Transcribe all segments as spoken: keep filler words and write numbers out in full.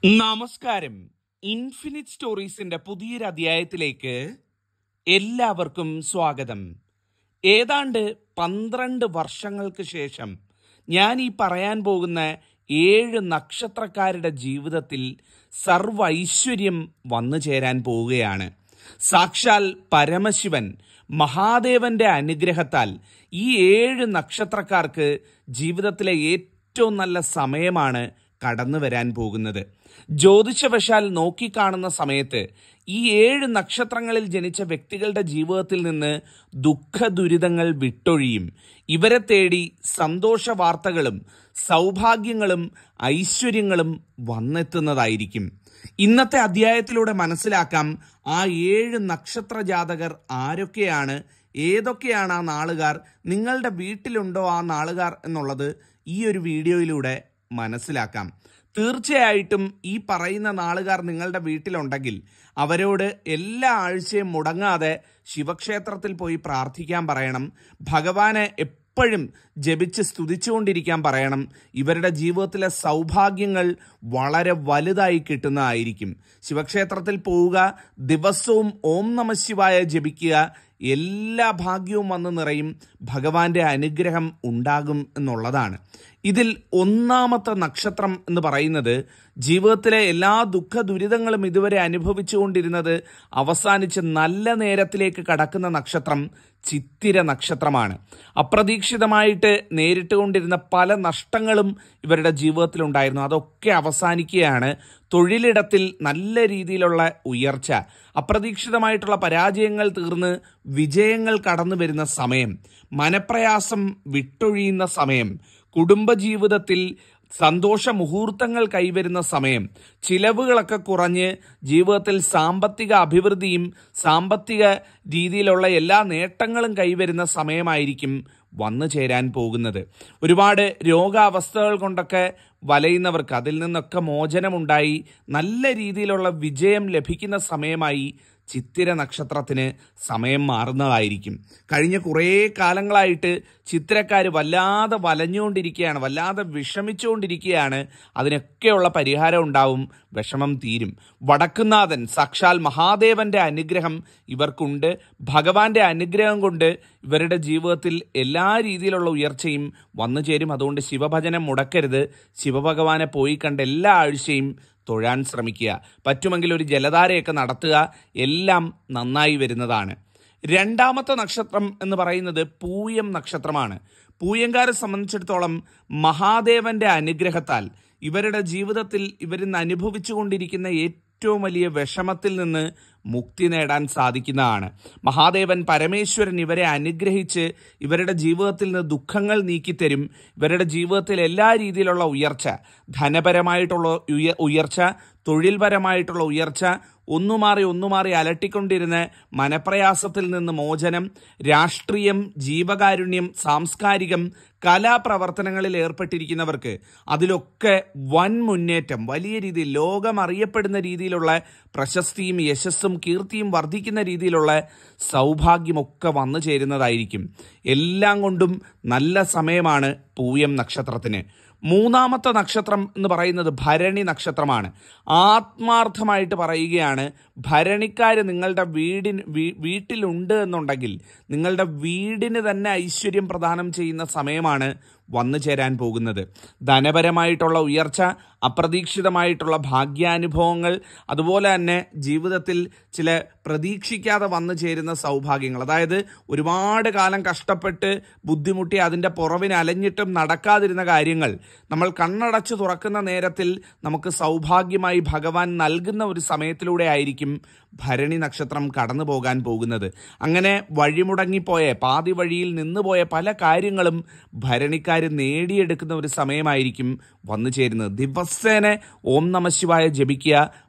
നമസ്കാരം. ഇൻഫിനിറ്റ് സ്റ്റോറീസിന്റെ പുതിയൊരു അധ്യായത്തിലേക്ക് എല്ലാവർക്കും സ്വാഗതം. ഏതാണ്ട് പന്ത്രണ്ട് വർഷങ്ങൾക്ക് ശേഷം ഞാൻ ഈ പറയാൻ പോകുന്ന ഏഴ് നക്ഷത്രക്കാരുടെ ജീവിതത്തിൽ സർവ്വ ഐശ്വര്യം വന്നു ചേരാൻ പോവുകയാണ്. സാക്ഷാൽ പരമശിവൻ മഹാദേവന്റെ അനുഗ്രഹത്താൽ ഈ ഏഴ് നക്ഷത്രക്കാർക്ക് ജീവിതത്തിലെ ഏറ്റവും നല്ല സമയമാണ് കടന്നു വരാൻ പോകുന്നത്. ജ്യോതിഷവശാൽ നോക്കിക്കാണുന്ന സമയത്ത് ഈ ഏഴ് നക്ഷത്രങ്ങളിൽ ജനിച്ച വ്യക്തികളുടെ ജീവിതത്തിൽ നിന്ന് ദുഃഖ ദുരിതങ്ങൾ വിട്ടൊഴിയും. ഇവരെ തേടി സന്തോഷ വാർത്തകളും സൗഭാഗ്യങ്ങളും ഐശ്വര്യങ്ങളും വന്നെത്തുന്നതായിരിക്കും. ഇന്നത്തെ അധ്യായത്തിലൂടെ മനസ്സിലാക്കാം ആ ഏഴ് നക്ഷത്ര ജാതകർ ആരൊക്കെയാണ്, ഏതൊക്കെയാണ് ആ നാളുകാർ, നിങ്ങളുടെ വീട്ടിലുണ്ടോ ആ നാളുകാർ എന്നുള്ളത് ഈ ഒരു വീഡിയോയിലൂടെ മനസ്സിലാക്കാം. തീർച്ചയായിട്ടും ഈ പറയുന്ന നാളുകാർ നിങ്ങളുടെ വീട്ടിലുണ്ടെങ്കിൽ അവരോട് എല്ലാ ആഴ്ചയും മുടങ്ങാതെ ശിവക്ഷേത്രത്തിൽ പോയി പ്രാർത്ഥിക്കാൻ പറയണം. ഭഗവാനെ എപ്പോഴും ജപിച്ച് സ്തുതിച്ചുകൊണ്ടിരിക്കാൻ പറയണം. ഇവരുടെ ജീവിതത്തിലെ സൗഭാഗ്യങ്ങൾ വളരെ വലുതായി കിട്ടുന്നതായിരിക്കും. ശിവക്ഷേത്രത്തിൽ പോവുക, ദിവസവും ഓം നമഃ ശിവായ ജപിക്കുക, എല്ലാ ഭാഗ്യവും വന്ന് നിറയും. ഭഗവാന്റെ അനുഗ്രഹം ഉണ്ടാകും എന്നുള്ളതാണ്. ഇതിൽ ഒന്നാമത്തെ നക്ഷത്രം എന്ന് പറയുന്നത് ജീവിതത്തിലെ എല്ലാ ദുഃഖ ദുരിതങ്ങളും ഇതുവരെ അനുഭവിച്ചുകൊണ്ടിരുന്നത് അവസാനിച്ച് നല്ല നേരത്തിലേക്ക് കടക്കുന്ന നക്ഷത്രം ചിത്തിര നക്ഷത്രമാണ്. അപ്രതീക്ഷിതമായിട്ട് നേരിട്ടുകൊണ്ടിരുന്ന പല നഷ്ടങ്ങളും ഇവരുടെ ജീവിതത്തിലുണ്ടായിരുന്നു. അതൊക്കെ അവസാനിക്കുകയാണ്. തൊഴിലിടത്തിൽ നല്ല രീതിയിലുള്ള ഉയർച്ച, അപ്രതീക്ഷിതമായിട്ടുള്ള പരാജയങ്ങൾ തീർന്ന് വിജയങ്ങൾ കടന്നു വരുന്ന സമയം, മനപ്രയാസം വിട്ടൊഴിയുന്ന സമയം, കുടുംബജീവിതത്തിൽ സന്തോഷ മുഹൂർത്തങ്ങൾ കൈവരുന്ന സമയം, ചിലവുകളൊക്കെ കുറഞ്ഞ് ജീവിതത്തിൽ സാമ്പത്തിക അഭിവൃദ്ധിയും സാമ്പത്തിക രീതിയിലുള്ള എല്ലാ നേട്ടങ്ങളും കൈവരുന്ന സമയമായിരിക്കും വന്നു ചേരാൻ പോകുന്നത്. ഒരുപാട് രോഗാവസ്ഥകൾ കൊണ്ടൊക്കെ വലയുന്നവർക്ക് അതിൽ നിന്നൊക്കെ മോചനമുണ്ടായി നല്ല രീതിയിലുള്ള വിജയം ലഭിക്കുന്ന സമയമായി ചിത്തിര നക്ഷത്രത്തിന് സമയം മാറുന്നതായിരിക്കും. കഴിഞ്ഞ കുറേ കാലങ്ങളായിട്ട് ചിത്തിരക്കാർ വല്ലാതെ വലഞ്ഞുകൊണ്ടിരിക്കുകയാണ്, വല്ലാതെ വിഷമിച്ചുകൊണ്ടിരിക്കുകയാണ്. അതിനൊക്കെയുള്ള പരിഹാരം ഉണ്ടാവും, വിഷമം തീരും. വടക്കുന്നാഥൻ സാക്ഷാൽ മഹാദേവന്റെ അനുഗ്രഹം ഇവർക്കുണ്ട്. ഭഗവാന്റെ അനുഗ്രഹം കൊണ്ട് ഇവരുടെ ജീവിതത്തിൽ എല്ലാ രീതിയിലുള്ള ഉയർച്ചയും വന്നു ചേരും. അതുകൊണ്ട് ശിവഭജനം മുടക്കരുത്. ശിവഭഗവാനെ പോയി കണ്ട് എല്ലാ ആഴ്ചയും തൊഴാൻ ശ്രമിക്കുക. പറ്റുമെങ്കിൽ ഒരു ജലധാരയൊക്കെ നടത്തുക. എല്ലാം നന്നായി വരുന്നതാണ്. രണ്ടാമത്തെ നക്ഷത്രം എന്ന് പറയുന്നത് പൂയം നക്ഷത്രമാണ്. പൂയംകാരെ സംബന്ധിച്ചിടത്തോളം മഹാദേവന്റെ അനുഗ്രഹത്താൽ ഇവരുടെ ജീവിതത്തിൽ ഇവരിന്ന് അനുഭവിച്ചു കൊണ്ടിരിക്കുന്ന ഏറ്റവും വലിയ വിഷമത്തിൽ നിന്ന് മുക്തി നേടാൻ സാധിക്കുന്നതാണ്. മഹാദേവൻ പരമേശ്വരൻ ഇവരെ അനുഗ്രഹിച്ച് ഇവരുടെ ജീവിതത്തിൽ നിന്ന് ദുഃഖങ്ങൾ നീക്കിത്തരും. ഇവരുടെ ജീവിതത്തിൽ എല്ലാ രീതിയിലുള്ള ഉയർച്ച, ധനപരമായിട്ടുള്ള ഉയർച്ച, തൊഴിൽപരമായിട്ടുള്ള ഉയർച്ച, ഒന്നുമാറി ഒന്നുമാറി അലട്ടിക്കൊണ്ടിരുന്ന മനപ്രയാസത്തിൽ നിന്ന് മോചനം, രാഷ്ട്രീയം, ജീവകാരുണ്യം, സാംസ്കാരികം, കലാപ്രവർത്തനങ്ങളിൽ ഏർപ്പെട്ടിരിക്കുന്നവർക്ക് അതിലൊക്കെ വൻ മുന്നേറ്റം, വലിയ രീതിയിൽ ലോകം അറിയപ്പെടുന്ന രീതിയിലുള്ള പ്രശസ്തിയും യശസ്സും കീർത്തിയും വർദ്ധിക്കുന്ന രീതിയിലുള്ള സൗഭാഗ്യമൊക്കെ വന്നു ചേരുന്നതായിരിക്കും. എല്ലാം കൊണ്ടും നല്ല സമയമാണ് പൂയം നക്ഷത്രത്തിന്. മൂന്നാമത്തെ നക്ഷത്രം എന്ന് പറയുന്നത് ഭരണി നക്ഷത്രമാണ്. ആത്മാർത്ഥമായിട്ട് പറയുകയാണ്, ഭരണിക്കാര് നിങ്ങളുടെ വീടിന് വീട്ടിലുണ്ട് എന്നുണ്ടെങ്കിൽ നിങ്ങളുടെ വീടിന് തന്നെ ഐശ്വര്യം പ്രദാനം ചെയ്യുന്ന സമയമാണ് വന്നു ചേരാൻ പോകുന്നത്. ധനപരമായിട്ടുള്ള ഉയർച്ച, അപ്രതീക്ഷിതമായിട്ടുള്ള ഭാഗ്യാനുഭവങ്ങൾ, അതുപോലെ തന്നെ ജീവിതത്തിൽ ചില പ്രതീക്ഷിക്കാതെ വന്നു ചേരുന്ന സൗഭാഗ്യങ്ങൾ. അതായത് ഒരുപാട് കാലം കഷ്ടപ്പെട്ട് ബുദ്ധിമുട്ടി അതിൻ്റെ പുറവിന് അലഞ്ഞിട്ടും നടക്കാതിരുന്ന കാര്യങ്ങൾ നമ്മൾ കണ്ണടച്ച് തുറക്കുന്ന നേരത്തിൽ നമുക്ക് സൗഭാഗ്യമായി ഭഗവാൻ നൽകുന്ന ഒരു സമയത്തിലൂടെ ആയിരിക്കും ഭരണി നക്ഷത്രം കടന്നു പോകാൻ പോകുന്നത്. അങ്ങനെ വഴിമുടങ്ങിപ്പോയ, പാതി വഴിയിൽ നിന്നുപോയ പല കാര്യങ്ങളും ഭരണിക്കാർ നേടിയെടുക്കുന്ന ഒരു സമയമായിരിക്കും വന്നു ചേരുന്നത്. ദിവസേന ഓം നമഃ ശിവായ ജപിക്കുക,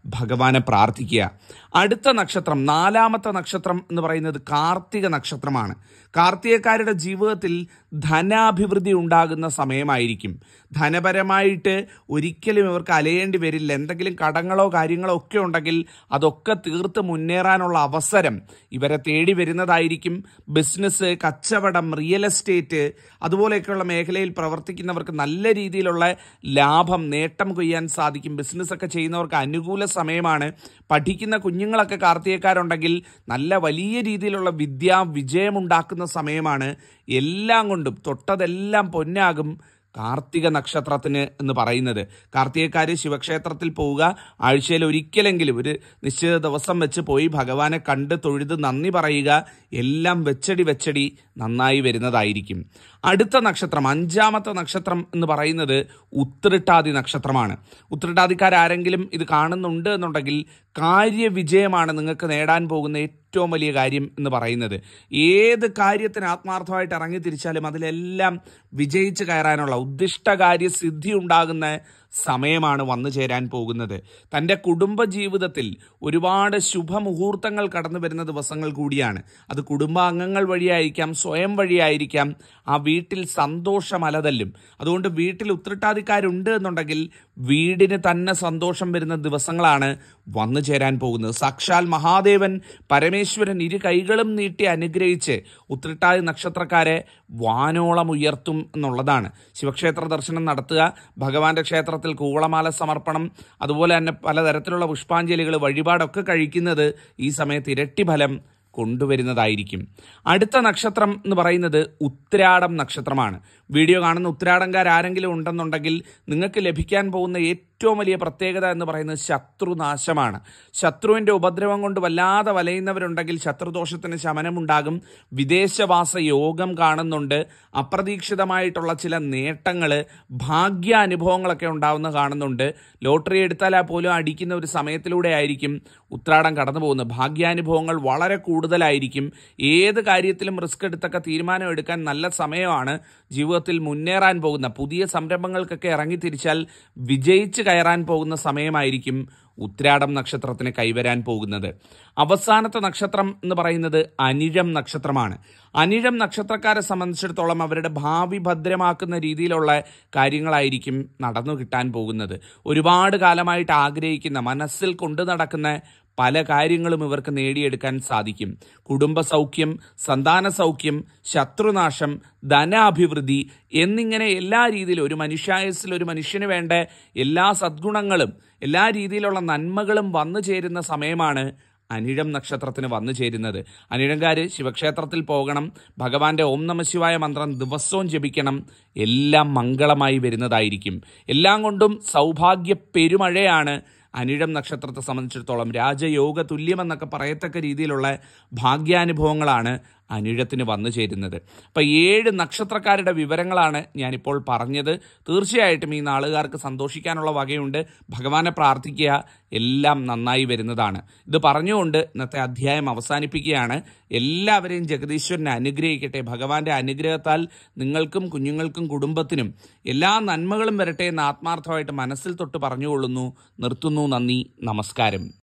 ഭഗവാനെ പ്രാർത്ഥിക്കുക. അടുത്ത നക്ഷത്രം, നാലാമത്തെ നക്ഷത്രം എന്ന് പറയുന്നത് കാർത്തിക നക്ഷത്രമാണ്. കാർത്തികക്കാരുടെ ജീവിതത്തിൽ ധനാഭിവൃദ്ധി ഉണ്ടാകുന്ന സമയമായിരിക്കും. ധനപരമായിട്ട് ഒരിക്കലും ഇവർക്ക് അലയേണ്ടി വരില്ല. എന്തെങ്കിലും കടങ്ങളോ കാര്യങ്ങളോ ഒക്കെ ഉണ്ടെങ്കിൽ അതൊക്കെ തീർത്ത് മുന്നേറാനുള്ള അവസരം ഇവരെ തേടി വരുന്നതായിരിക്കും. ബിസിനസ്, കച്ചവടം, റിയൽ എസ്റ്റേറ്റ് അതുപോലെയൊക്കെയുള്ള മേഖലയിൽ പ്രവർത്തിക്കുന്നവർക്ക് നല്ല രീതിയിലുള്ള ലാഭം, നേട്ടം കൊയ്യാൻ സാധിക്കും. ബിസിനസ്സൊക്കെ ചെയ്യുന്നവർക്ക് അനുകൂല സമയമാണ്. പഠിക്കുന്ന കുഞ്ഞുങ്ങളൊക്കെ കാർത്തികക്കാരുണ്ടെങ്കിൽ നല്ല വലിയ രീതിയിലുള്ള വിദ്യാ വിജയമുണ്ടാക്കുന്ന സമയമാണ്. എല്ലാം കൊണ്ടും തൊട്ടതെല്ലാം പൊന്നാകും കാർത്തിക നക്ഷത്രത്തിന് എന്ന് പറയുന്നത്. കാർത്തികക്കാർ ശിവക്ഷേത്രത്തിൽ പോവുക, ആഴ്ചയിൽ ഒരിക്കലെങ്കിലും ഒരു നിശ്ചിത ദിവസം വെച്ച് പോയി ഭഗവാനെ കണ്ട് തൊഴുത് നന്ദി പറയുക. എല്ലാം വെച്ചടി വെച്ചടി നന്നായി വരുന്നതായിരിക്കും. അടുത്ത നക്ഷത്രം, അഞ്ചാമത്തെ നക്ഷത്രം എന്ന് പറയുന്നത് ഉത്രട്ടാതി നക്ഷത്രമാണ്. ഉത്രട്ടാതിക്കാരെങ്കിലും ഇത് കാണുന്നുണ്ട് എന്നുണ്ടെങ്കിൽ കാര്യവിജയമാണ് നിങ്ങൾക്ക് നേടാൻ പോകുന്ന ഏറ്റവും വലിയ കാര്യം എന്ന് പറയുന്നത്. ഏത് കാര്യത്തിന് ആത്മാർത്ഥമായിട്ട് ഇറങ്ങി തിരിച്ചാലും അതിലെല്ലാം വിജയിച്ച് കയറാനുള്ള ഉദ്ദിഷ്ടകാര്യ സിദ്ധി ഉണ്ടാകുന്ന സമയമാണ് വന്നു ചേരാൻ പോകുന്നത്. തൻ്റെ കുടുംബജീവിതത്തിൽ ഒരുപാട് ശുഭമുഹൂർത്തങ്ങൾ കടന്നു വരുന്ന ദിവസങ്ങൾ കൂടിയാണ്. അത് കുടുംബാംഗങ്ങൾ വഴിയായിരിക്കാം, സ്വയം വഴിയായിരിക്കാം. ആ വീട്ടിൽ സന്തോഷം അലതല്ലും. അതുകൊണ്ട് വീട്ടിൽ ഉത്രട്ടാതിക്കാരുണ്ട് എന്നുണ്ടെങ്കിൽ വീടിന് തന്നെ സന്തോഷം വരുന്ന ദിവസങ്ങളാണ് വന്നു ചേരാൻ പോകുന്നത്. സാക്ഷാൽ മഹാദേവൻ പരമേശ്വരൻ ഇരു കൈകളും നീട്ടി അനുഗ്രഹിച്ച് ഉത്രട്ടാതി നക്ഷത്രക്കാരെ വാനോളം ഉയർത്തും എന്നുള്ളതാണ്. ശിവക്ഷേത്ര ദർശനം നടത്തുക, ഭഗവാന്റെ ക്ഷേത്രത്തിൽ കൂവളമാല സമർപ്പണം, അതുപോലെ തന്നെ പലതരത്തിലുള്ള പുഷ്പാഞ്ജലികൾ, വഴിപാടൊക്കെ കഴിക്കുന്നത് ഈ സമയത്ത് ഇരട്ടി ഫലം കൊണ്ടുവരുന്നതായിരിക്കും. അടുത്ത നക്ഷത്രം എന്ന് പറയുന്നത് ഉത്രാടം നക്ഷത്രമാണ്. വീഡിയോ കാണുന്ന ഉത്രാടംകാരെങ്കിലും ഉണ്ടെന്നുണ്ടെങ്കിൽ നിങ്ങൾക്ക് ലഭിക്കാൻ പോകുന്ന ഏറ്റവും വലിയ പ്രത്യേകത എന്ന് പറയുന്നത് ശത്രുനാശമാണ്. ശത്രുവിൻ്റെ ഉപദ്രവം കൊണ്ട് വല്ലാതെ വലയുന്നവരുണ്ടെങ്കിൽ ശത്രുദോഷത്തിന് ശമനമുണ്ടാകും. വിദേശവാസ യോഗം കാണുന്നുണ്ട്. അപ്രതീക്ഷിതമായിട്ടുള്ള ചില നേട്ടങ്ങൾ, ഭാഗ്യാനുഭവങ്ങളൊക്കെ ഉണ്ടാവുന്ന കാണുന്നുണ്ട്. ലോട്ടറി എടുത്താൽ പോലും അടിക്കുന്ന ഒരു സമയത്തിലൂടെ ആയിരിക്കും ഉത്രാടം കടന്നു പോകുന്നത്. ഭാഗ്യാനുഭവങ്ങൾ വളരെ കൂടുതലായിരിക്കും. ഏത് കാര്യത്തിലും റിസ്ക് എടുത്തൊക്കെ തീരുമാനം എടുക്കാൻ നല്ല സമയമാണ്. ജീവിതത്തിൽ മുന്നേറാൻ പോകുന്ന പുതിയ സംരംഭങ്ങൾക്കൊക്കെ ഇറങ്ങിത്തിരിച്ചാൽ വിജയിച്ച് കയറാൻ പോകുന്ന സമയമായിരിക്കും ഉത്രാടം നക്ഷത്രത്തിന് കൈവരാൻ പോകുന്നത്. അവസാനത്തെ നക്ഷത്രം എന്ന് പറയുന്നത് അനിഴം നക്ഷത്രമാണ്. അനിഴം നക്ഷത്രക്കാരെ സംബന്ധിച്ചിടത്തോളം അവരുടെ ഭാവി ഭദ്രമാക്കുന്ന രീതിയിലുള്ള കാര്യങ്ങളായിരിക്കും നടന്നു കിട്ടാൻ പോകുന്നത്. ഒരുപാട് കാലമായിട്ട് ആഗ്രഹിക്കുന്ന, മനസ്സിൽ കൊണ്ടു നടക്കുന്ന പല കാര്യങ്ങളും ഇവർക്ക് നേടിയെടുക്കാൻ സാധിക്കും. കുടുംബ സൗഖ്യം, സന്താന സൗഖ്യം, ശത്രുനാശം, ധനാഭിവൃദ്ധി എന്നിങ്ങനെ എല്ലാ രീതിയിലും ഒരു മനുഷ്യായുസ്സിൽ ഒരു മനുഷ്യന് വേണ്ട എല്ലാ സദ്ഗുണങ്ങളും എല്ലാ രീതിയിലുള്ള നന്മകളും വന്നു ചേരുന്ന സമയമാണ് അനിഴം നക്ഷത്രത്തിന് വന്നു ചേരുന്നത്. അനിഴംകാർ ശിവക്ഷേത്രത്തിൽ പോകണം, ഭഗവാന്റെ ഓം നമഃ ശിവായ മന്ത്രം ദിവസവും ജപിക്കണം. എല്ലാം മംഗളമായി വരുന്നതായിരിക്കും. എല്ലാം കൊണ്ടും സൗഭാഗ്യ പെരുമഴയാണ് അനിഴം നക്ഷത്രത്തെ സംബന്ധിച്ചിടത്തോളം. രാജയോഗ തുല്യമെന്നൊക്കെ പറയത്തക്ക രീതിയിലുള്ള ഭാഗ്യാനുഭവങ്ങളാണ് അനിഴത്തിന് വന്നു ചേരുന്നത്. അപ്പം ഏഴ് നക്ഷത്രക്കാരുടെ വിവരങ്ങളാണ് ഞാനിപ്പോൾ പറഞ്ഞത്. തീർച്ചയായിട്ടും ഈ നാളുകാർക്ക് സന്തോഷിക്കാനുള്ള വകയുണ്ട്. ഭഗവാനെ പ്രാർത്ഥിക്കുക, എല്ലാം നന്നായി വരുന്നതാണ്. ഇത് പറഞ്ഞുകൊണ്ട് ഇന്നത്തെ അധ്യായം അവസാനിപ്പിക്കുകയാണ്. എല്ലാവരെയും ജഗദീശ്വരനെ അനുഗ്രഹിക്കട്ടെ. ഭഗവാന്റെ അനുഗ്രഹത്താൽ നിങ്ങൾക്കും കുഞ്ഞുങ്ങൾക്കും കുടുംബത്തിനും എല്ലാ നന്മകളും വരട്ടെ എന്ന് ആത്മാർത്ഥമായിട്ട് മനസ്സിൽ തൊട്ട് പറഞ്ഞുകൊള്ളുന്നു. നിർത്തുന്നു. നന്ദി, നമസ്കാരം.